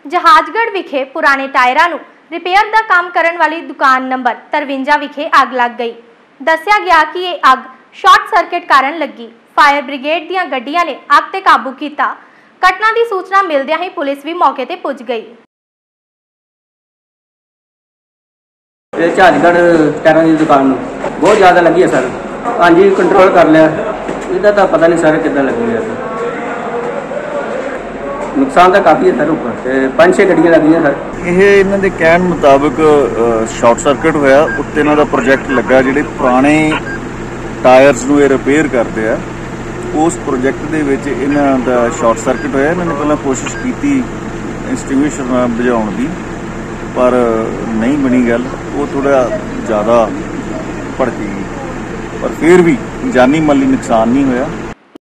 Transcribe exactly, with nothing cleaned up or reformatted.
जहाजगढ़ विखे पुराने टायरां नूं रिपेयर का काम करन वाली दुकान नंबर तिरवंजा विखे अग लग गई। दस्सिया गया कि यह अग शॉर्ट सर्किट कारण लगी। फायर ब्रिगेड दीआं गड्डियां ने अग ते काबू किया। घटना की सूचना मिलदियां ही पुलिस भी मौके ते पुज गई। जहाजगढ़ टायरां की दुकान बहुत ज़्यादा लगी है सर। हाँ जी कंट्रोल कर लिया। इसका तो पता नहीं सर कितना लगी है। नुकसान तो काफ़ी है सर। ऊपर पांच छे गड्डियां लगी हैं सर। ये इन्हां दे कहण मुताबिक शॉर्ट सर्किट होया। उत्ते इन्हां दा प्रोजैक्ट लगा जिहड़े पुराने टायर्स नूं रिपेयर करते हैं। उस प्रोजैक्ट दे विच इन्हां दा शॉर्ट सर्किट होया। इन्हां ने पहलां कोशिश की एक्सटिंग्विशर नाल बुझाउण दी, पर नहीं बनी गल। वो थोड़ा ज़्यादा भड़की गई, पर फिर भी जानी माली नुकसान नहीं होया।